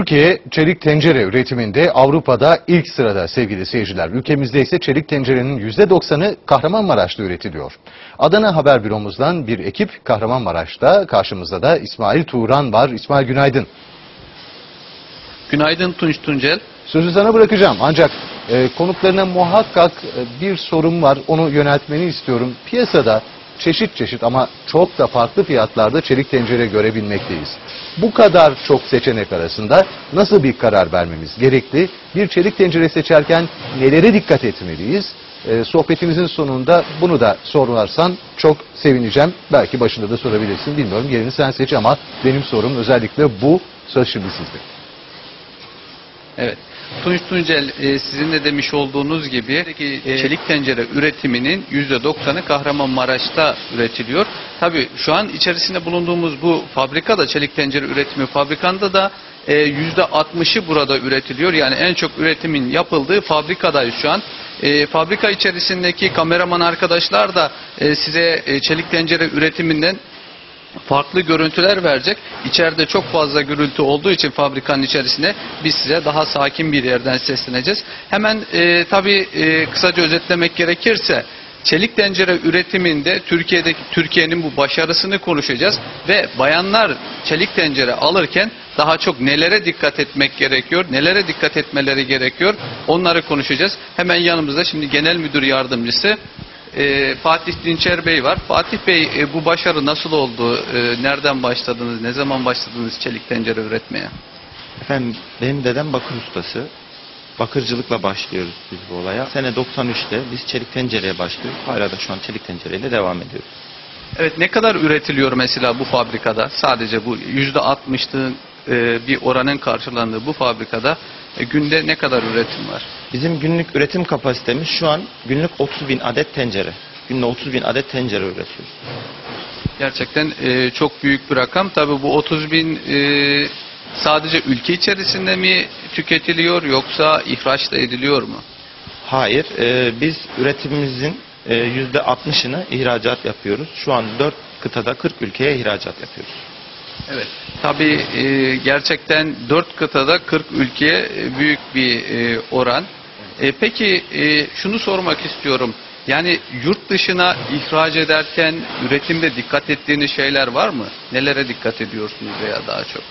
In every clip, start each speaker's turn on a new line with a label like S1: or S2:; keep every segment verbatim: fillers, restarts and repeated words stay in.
S1: Türkiye çelik tencere üretiminde Avrupa'da ilk sırada sevgili seyirciler. Ülkemizde ise çelik tencerenin yüzde doksanı Kahramanmaraş'ta üretiliyor. Adana Haber Büromuzdan bir ekip Kahramanmaraş'ta, karşımızda da İsmail Turan var. İsmail, günaydın.
S2: Günaydın Tunç Tuncel.
S1: Sözü sana bırakacağım ancak e, konuklarına muhakkak e, bir sorum var, onu yöneltmeni istiyorum. Piyasada çeşit çeşit ama çok da farklı fiyatlarda çelik tencere görebilmekteyiz. Bu kadar çok seçenek arasında nasıl bir karar vermemiz gerekli? Bir çelik tencere seçerken nelere dikkat etmeliyiz? E, sohbetimizin sonunda bunu da sorarsan çok sevineceğim. Belki başında da sorabilirsin, bilmiyorum, yerini sen seç ama benim sorum özellikle bu. Söz şimdi sizde.
S2: Evet. Tunç Tuncel, e, sizin de demiş olduğunuz gibi e, çelik tencere üretiminin yüzde doksanı Kahramanmaraş'ta üretiliyor. Tabii şu an içerisinde bulunduğumuz bu fabrikada, çelik tencere üretimi fabrikanda da e, yüzde altmışı burada üretiliyor. Yani en çok üretimin yapıldığı fabrikadayız şu an. E, fabrika içerisindeki kameraman arkadaşlar da e, size e, çelik tencere üretiminden farklı görüntüler verecek. İçeride çok fazla gürültü olduğu için fabrikanın içerisinde biz size daha sakin bir yerden sesleneceğiz. Hemen e, tabii e, kısaca özetlemek gerekirse çelik tencere üretiminde Türkiye'deki Türkiye'nin bu başarısını konuşacağız ve bayanlar çelik tencere alırken daha çok nelere dikkat etmek gerekiyor, nelere dikkat etmeleri gerekiyor, onları konuşacağız. Hemen yanımızda şimdi Genel Müdür Yardımcısı E, Fatih Dinçer Bey var. Fatih Bey, e, bu başarı nasıl oldu? E, nereden başladınız? Ne zaman başladınız çelik tencere üretmeye?
S3: Efendim, benim dedem bakır ustası. Bakırcılıkla başlıyoruz biz bu olaya. Sene doksan üçte biz çelik tencereye başlıyoruz. Hala da şu an çelik tencereyle devam ediyoruz.
S2: Evet, ne kadar üretiliyor mesela bu fabrikada? Sadece bu yüzde altmışlığın e, bir oranın karşılandığı bu fabrikada e, günde ne kadar üretim var?
S3: Bizim günlük üretim kapasitemiz şu an günlük otuz bin adet tencere. Günde otuz bin adet tencere üretiyoruz.
S2: Gerçekten e, çok büyük bir rakam. Tabii bu otuz bin e, sadece ülke içerisinde mi tüketiliyor yoksa ihraç da ediliyor mu?
S3: Hayır, e, biz üretimimizin e, yüzde altmışını ihracat yapıyoruz. Şu an dört kıtada kırk ülkeye ihracat yapıyoruz.
S2: Evet. Tabii e, gerçekten dört kıtada kırk ülkeye e, büyük bir e, oran. E, peki e, şunu sormak istiyorum. Yani yurt dışına ihraç ederken üretimde dikkat ettiğiniz şeyler var mı? Nelere dikkat ediyorsunuz veya daha çok?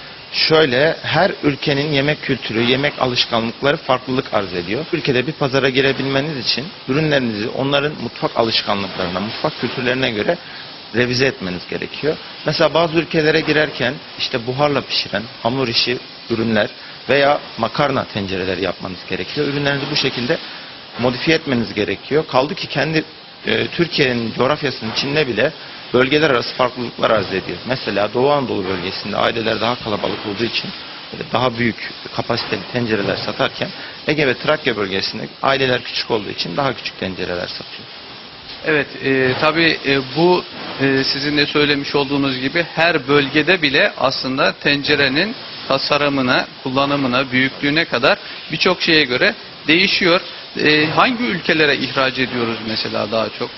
S3: Şöyle, her ülkenin yemek kültürü, yemek alışkanlıkları farklılık arz ediyor. Ülkede bir pazara girebilmeniz için ürünlerinizi onların mutfak alışkanlıklarına, mutfak kültürlerine göre revize etmeniz gerekiyor. Mesela bazı ülkelere girerken işte buharla pişiren hamur işi ürünler veya makarna tencereleri yapmanız gerekiyor. Ürünlerinizi bu şekilde modifiye etmeniz gerekiyor. Kaldı ki kendi e, Türkiye'nin coğrafyasının içinde bile bölgeler arası farklılıklar arz ediyor. Mesela Doğu Anadolu bölgesinde aileler daha kalabalık olduğu için daha büyük kapasiteli tencereler satarken Ege ve Trakya bölgesinde aileler küçük olduğu için daha küçük tencereler satıyor.
S2: Evet, e, tabii e, bu e, sizin de söylemiş olduğunuz gibi her bölgede bile aslında tencerenin tasarımına, kullanımına, büyüklüğüne kadar birçok şeye göre değişiyor. E, hangi ülkelere ihraç ediyoruz mesela daha çok?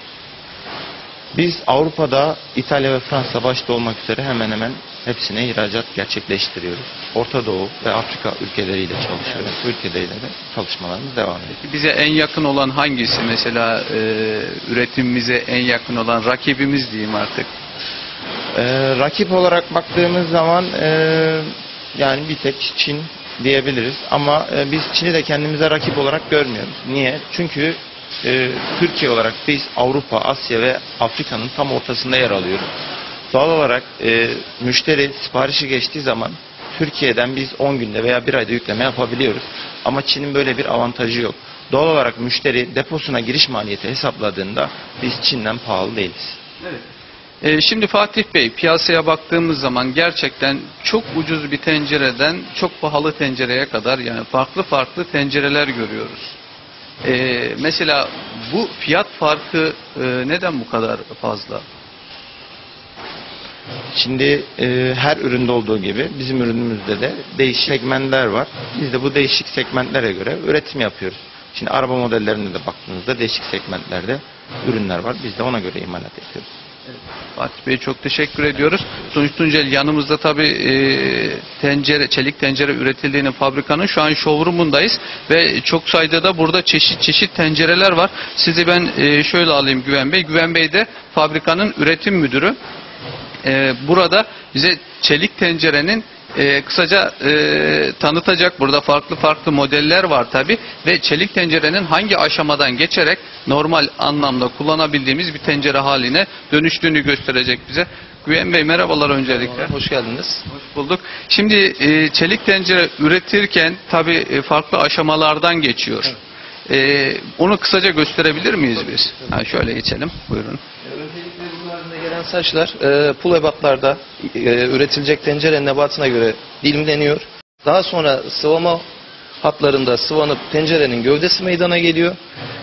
S3: Biz Avrupa'da İtalya ve Fransa başta olmak üzere hemen hemen hepsine ihracat gerçekleştiriyoruz. Orta Doğu ve Afrika ülkeleriyle çalışıyoruz. Bu ülkeleriyle de çalışmalarımız devam ediyor.
S2: Bize en yakın olan hangisi mesela, e, üretimimize en yakın olan rakibimiz diyeyim artık?
S3: Ee, rakip olarak baktığımız zaman e, yani bir tek Çin diyebiliriz. Ama e, biz Çin'i de kendimize rakip olarak görmüyoruz. Niye? Çünkü e, Türkiye olarak biz Avrupa, Asya ve Afrika'nın tam ortasında yer alıyoruz. Doğal olarak e, müşteri siparişi geçtiği zaman Türkiye'den biz on günde veya bir ayda yükleme yapabiliyoruz. Ama Çin'in böyle bir avantajı yok. Doğal olarak müşteri deposuna giriş maliyeti hesapladığında biz Çin'den pahalı değiliz.
S2: Evet. Ee, şimdi Fatih Bey, piyasaya baktığımız zaman gerçekten çok ucuz bir tencereden çok pahalı tencereye kadar yani farklı farklı tencereler görüyoruz. Ee, mesela bu fiyat farkı e, neden bu kadar fazla?
S3: Şimdi e, her üründe olduğu gibi bizim ürünümüzde de değişik segmentler var. Biz de bu değişik segmentlere göre üretim yapıyoruz. Şimdi araba modellerine de baktığınızda değişik segmentlerde ürünler var. Biz de ona göre imalat yapıyoruz.
S2: Fatih Bey çok teşekkür ediyoruz. Tunç Tuncel yanımızda tabii e, tencere, çelik tencere üretildiğinin fabrikanın şu an showroom'undayız ve çok sayıda da burada çeşit çeşit tencereler var. Sizi ben e, şöyle alayım Güven Bey. Güven Bey de fabrikanın üretim müdürü. E, burada bize çelik tencerenin e, kısaca e, tanıtacak. Burada farklı farklı modeller var tabii ve çelik tencerenin hangi aşamadan geçerek normal anlamda kullanabildiğimiz bir tencere haline dönüştüğünü gösterecek bize. Güven Bey merhabalar öncelikle.
S4: Hoş geldiniz.
S2: Hoş bulduk. Şimdi e, çelik tencere üretirken tabii e, farklı aşamalardan geçiyor. E, onu kısaca gösterebilir miyiz biz? Ha, şöyle geçelim. Buyurun.
S4: Öncelikle bunun haline gelen saçlar e, pul ebatlarda e, üretilecek tencerenin ebatına göre dilimleniyor. Daha sonra sıvama hatlarında sıvanıp tencerenin gövdesi meydana geliyor.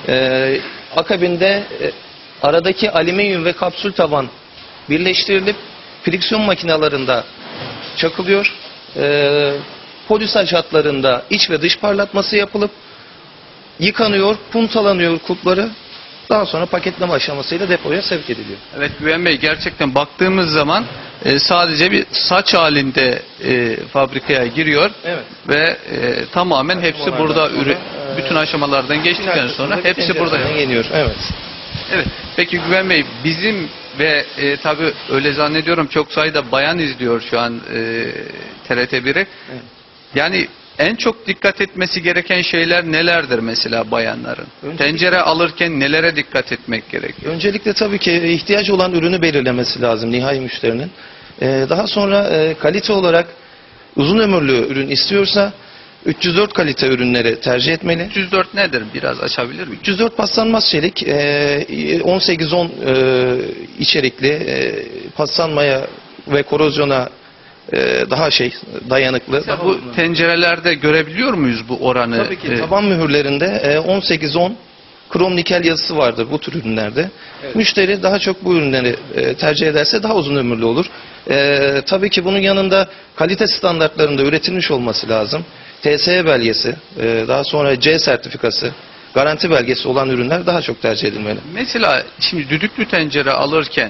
S4: E, akabinde e, aradaki alüminyum ve kapsül taban birleştirilip friksiyon makinelerinde çakılıyor. E, polisaç hatlarında iç ve dış parlatması yapılıp yıkanıyor, puntalanıyor kulpları. Daha sonra paketleme aşamasıyla depoya sevk ediliyor.
S2: Evet Güven Bey gerçekten baktığımız zaman e, sadece bir saç halinde e, fabrikaya giriyor
S4: Evet.
S2: ve e, tamamen hepsi
S4: Aşamalardan
S2: burada
S4: sonra,
S2: ürü,
S4: e,
S2: bütün aşamalardan geçtikten sonra hepsi burada.
S4: geliyor. Evet.
S2: Evet. Peki Güven Bey bizim ve e, tabii öyle zannediyorum çok sayıda bayan izliyor şu an e, T R T biri.
S4: Evet.
S2: Yani en çok dikkat etmesi gereken şeyler nelerdir mesela bayanların?
S4: Öncelikle-
S2: Tencere alırken nelere dikkat etmek gerekiyor?
S4: Öncelikle tabii ki ihtiyaç olan ürünü belirlemesi lazım nihai müşterinin. Ee, daha sonra e, kalite olarak uzun ömürlü ürün istiyorsa üç yüz dört kalite ürünleri tercih etmeli.
S2: üç yüz dört nedir? Biraz açabilir miyim?
S4: üç yüz dört paslanmaz çelik e, on sekiz on e, içerikli e, paslanmaya ve korozyona e, daha şey dayanıklı.
S2: Mesela bu tencerelerde görebiliyor muyuz bu oranı?
S4: Tabii ki
S2: Ee,
S4: taban mühürlerinde e, on sekiz on krom nikel yazısı vardır bu tür ürünlerde. Müşteri daha çok bu ürünleri e, tercih ederse daha uzun ömürlü olur. E, tabii ki bunun yanında kalite standartlarında üretilmiş olması lazım. T S E belgesi, e, daha sonra C sertifikası, garanti belgesi olan ürünler daha çok tercih edilmeli.
S2: Mesela şimdi düdüklü tencere alırken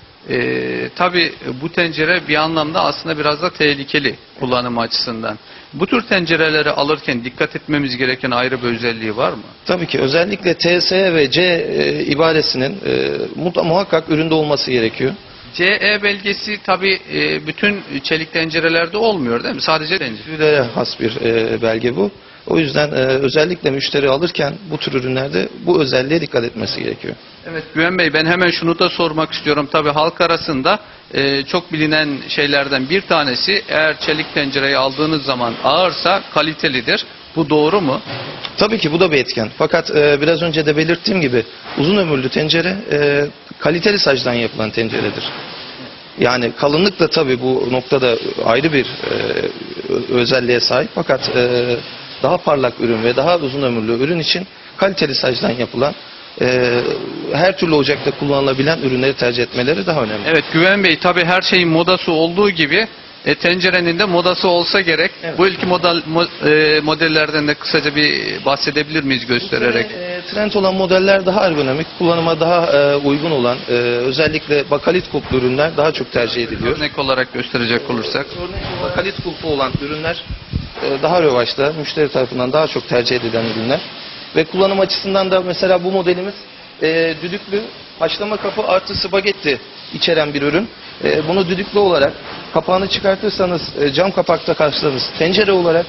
S2: e, tabii bu tencere bir anlamda aslında biraz da tehlikeli kullanım açısından. Bu tür tencereleri alırken dikkat etmemiz gereken ayrı bir özelliği var mı?
S4: Tabii ki özellikle T S E ve C e, ibaresinin e, muta- muhakkak üründe olması gerekiyor.
S2: C E belgesi tabii e, bütün çelik tencerelerde olmuyor değil mi? Sadece tencere.
S4: Tüylere has bir e, belge bu. O yüzden e, özellikle müşteri alırken bu tür ürünlerde bu özelliğe dikkat etmesi gerekiyor.
S2: Evet Güven Bey ben hemen şunu da sormak istiyorum. Tabii halk arasında e, çok bilinen şeylerden bir tanesi eğer çelik tencereyi aldığınız zaman ağırsa kalitelidir. Bu doğru mu?
S4: Tabii ki bu da bir etken. Fakat e, biraz önce de belirttiğim gibi uzun ömürlü tencere e, kaliteli sacdan yapılan tenceredir. Yani kalınlık da tabii bu noktada ayrı bir e, özelliğe sahip. Fakat e, daha parlak ürün ve daha uzun ömürlü ürün için kaliteli sacdan yapılan e, her türlü ocakta kullanılabilen ürünleri tercih etmeleri daha önemli.
S2: Evet Güven Bey tabii her şeyin modası olduğu gibi e, tencerenin de modası olsa gerek.
S4: Evet.
S2: Bu ilk model, mo, e, modellerden de kısaca bir bahsedebilir miyiz göstererek?
S4: E, trend olan modeller daha ergonomik, kullanıma daha e, uygun olan e, özellikle bakalit kulplu ürünler daha çok tercih ediliyor.
S2: Örnek olarak gösterecek olursak.
S4: Örnek olarak bakalit kulpu olan ürünler e, daha revaçta, müşteri tarafından daha çok tercih edilen ürünler. Ve kullanım açısından da mesela bu modelimiz e, düdüklü haşlama kapı artı spagetti içeren bir ürün. E, bunu düdüklü olarak kapağını çıkartırsanız e, cam kapakta karşılarsanız tencere olarak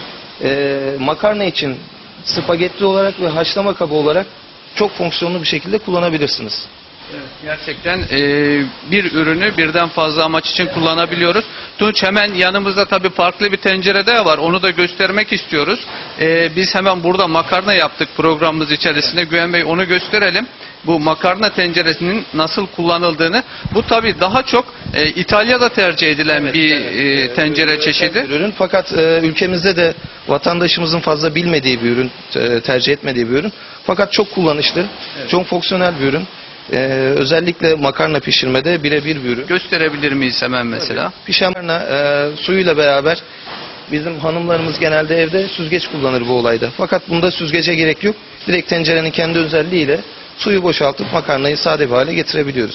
S4: e, makarna için spagetti olarak ve haşlama kabı olarak çok fonksiyonlu bir şekilde kullanabilirsiniz.
S2: Evet, gerçekten e, bir ürünü birden fazla amaç için kullanabiliyoruz. Tunç hemen yanımızda tabii farklı bir tencere de var. Onu da göstermek istiyoruz. E, biz hemen burada makarna yaptık programımız içerisinde. Güven Bey onu gösterelim. Bu makarna tenceresinin nasıl kullanıldığını. Bu tabii daha çok e, İtalya'da tercih edilen
S4: Evet,
S2: bir
S4: evet.
S2: e, tencere
S4: Bir
S2: çeşidi.
S4: ürün. Fakat e, ülkemizde de vatandaşımızın fazla bilmediği bir ürün, e, tercih etmediği bir ürün. Fakat çok kullanışlı,
S2: Evet.
S4: çok fonksiyonel bir ürün. E, özellikle makarna pişirmede birebir bir ürün.
S2: Gösterebilir miyiz hemen mesela?
S4: Pişen makarna e, suyuyla beraber bizim hanımlarımız genelde evde süzgeç kullanır bu olayda. Fakat bunda süzgece gerek yok. Direkt tencerenin kendi özelliğiyle suyu boşaltıp makarnayı sade bir hale getirebiliyoruz.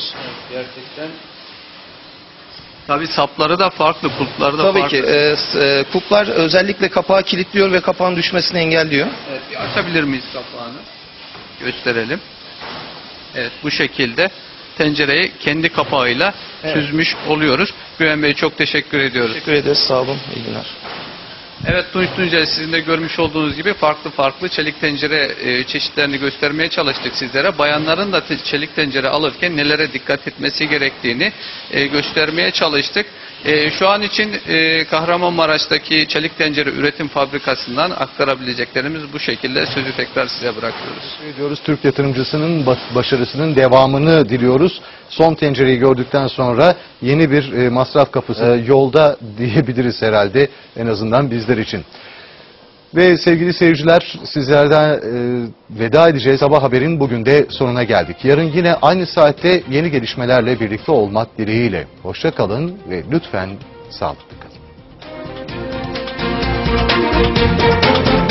S2: Gerçekten. Tabii sapları da farklı, kulpları da
S4: Tabii
S2: farklı.
S4: ki e, s- e, kulplar özellikle kapağı kilitliyor ve kapağın düşmesini engelliyor.
S2: Evet, bir açabilir miyiz kapağını? Gösterelim. Evet, bu şekilde tencereyi kendi kapağıyla
S4: Evet.
S2: süzmüş oluyoruz. Güven Bey çok teşekkür ediyoruz.
S4: Teşekkür ederiz. Sağ olun. İyi günler.
S2: Evet, Tunç Tuncel, sizin de görmüş olduğunuz gibi farklı farklı çelik tencere e, çeşitlerini göstermeye çalıştık sizlere. Bayanların da te- çelik tencere alırken nelere dikkat etmesi gerektiğini e, göstermeye çalıştık. E, şu an için e, Kahramanmaraş'taki çelik tencere üretim fabrikasından aktarabileceklerimiz bu şekilde. Sözü tekrar size bırakıyoruz.
S1: Teşekkür ediyoruz. Türk yatırımcısının ba- başarısının devamını diliyoruz. Son tencereyi gördükten sonra yeni bir e, masraf kapısı e, yolda diyebiliriz herhalde, en azından bizler için. Ve sevgili seyirciler, sizlerden e, veda edeceğiz. Sabah haberin bugün de sonuna geldik. Yarın yine aynı saatte yeni gelişmelerle birlikte olmak dileğiyle. Hoşça kalın ve lütfen sağlıklı kalın.